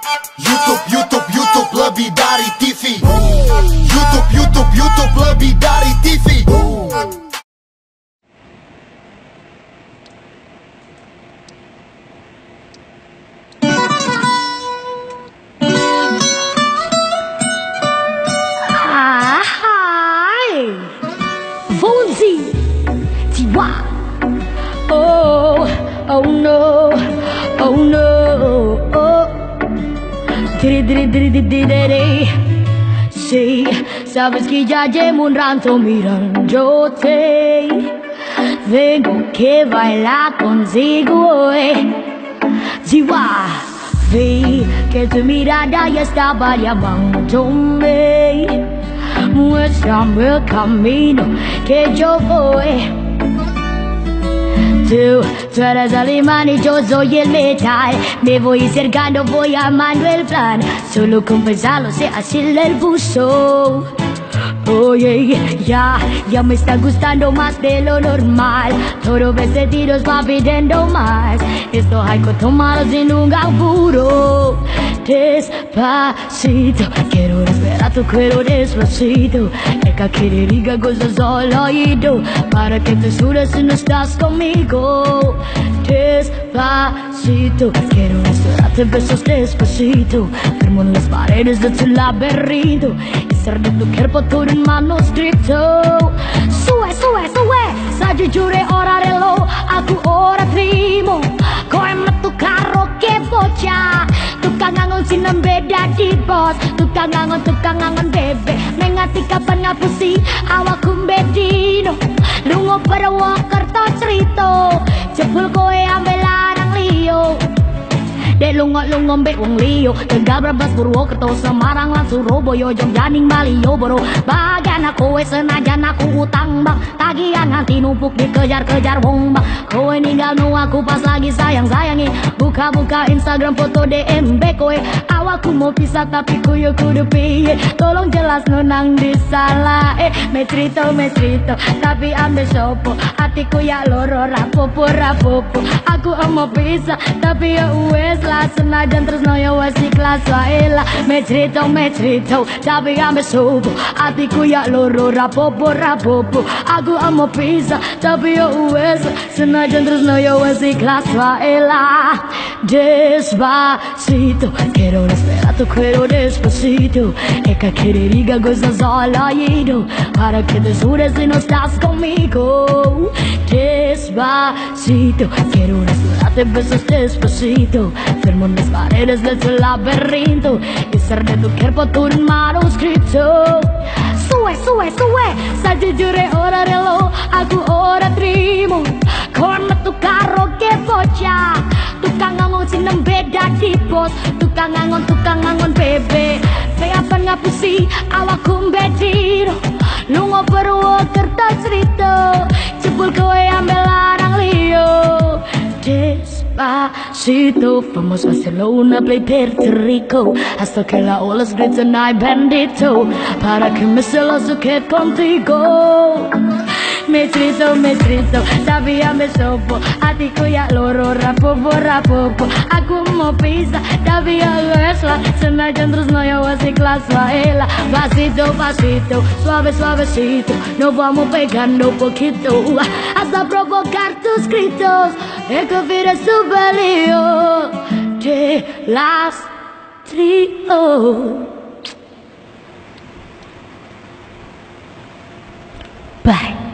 YouTube lebih dari TV. YouTube lebih dari TV. Fonzie, Tiwa. Oh no, oh no. Sì, sabes que ya llevo un rato mirándote. Vengo que bailar contigo, Tiwa. Vi que tu mirada ya estaba llamándome. Muéstrame el camino que yo voy. Tú eres el imán y yo soy el metal. Me voy acercando, voy armando el plan. Solo con pensarlo sé hacerle el buzo. Oye, ya me está gustando más de lo normal. Todo ese tiros va pidiendo más. Esto hay que tomarlo sin un apuro. Despacito, quiero respirar tu cuero despacito. Deja que te diga cosas al oído, para que te sudes si no estás conmigo. Despacito, quiero restaurarte besos despacito. Firmo en las paredes de tu laberinto y ser de tu cuerpo todo en manuscrito. Sue, sajujure ora relo, aku ora trimo. Koe metu karo ke bocah. Tukang ngangon sinem beda di bos. Tukang ngangon bebe. Mengati kapan ngapusi awakku bedino. Lungo Purwokerto cerita. Jebul koe ambil larang liyo. Dek lungo mbek wong liyo. Tegal Brebes Purwokerto Semarang lan Surabaya Jogja ning Bali yo bro. Bagian aku senajan aku utang bang. Tagihan nganti numpuk dikejar-kejar wong bang. Kowe ninggal nu aku pas lagi sayang-sayangi. Buka-buka Instagram foto DM kowe. Awakku mau pisah tapi kuyo kudu piye. Tolong jelas nang disalah. Me cerita tapi ambil sopo. Hatiku ya loro rapopo. Aku mau pisah tapi ya wes lah. Senajan terus no ya wes ikhlas wae lah. Me cerita tapi ambil sopo. Hatiku ya loro rapopo. Aku mau pisah tapi ya wes. Senajan terus no ya wes ikhlas wae lah. Despacito, quiero respirar tu cuero despacito. Deja que te diga cosas al oído, para que te sudes si no estás conmigo. Despacito, quiero restaurarte besos despacito. Firmo en las paredes de tu laberinto y ser de tu cuerpo todo un manuscrito. Sue, sajujure ora relo, aku ora trimo. Koe metu karo ke bocah. Tukang ngangon sinem beda di bos. Tukang ngangon bebe. Pengapan ngapusi awakku bedino. Lungo Purwokerto cerita. Jebul kowe ambil larang liyo. Despacito, vamos Barcelona, play Puerto Rico. Hasta que la olas gritan ay bendito, para que me celoso quede contigo. Me trito, tapi ambil sopo. Hatiku ya loro rapopo. Aku mau pisah tapi ya wes lah. Senajan terus no ya wes ikhlas wae lah. Pasito, suavecito. Nos vamos pegando poquito hasta provocar tus gritos. Escupir su pelío de las trío. Bye.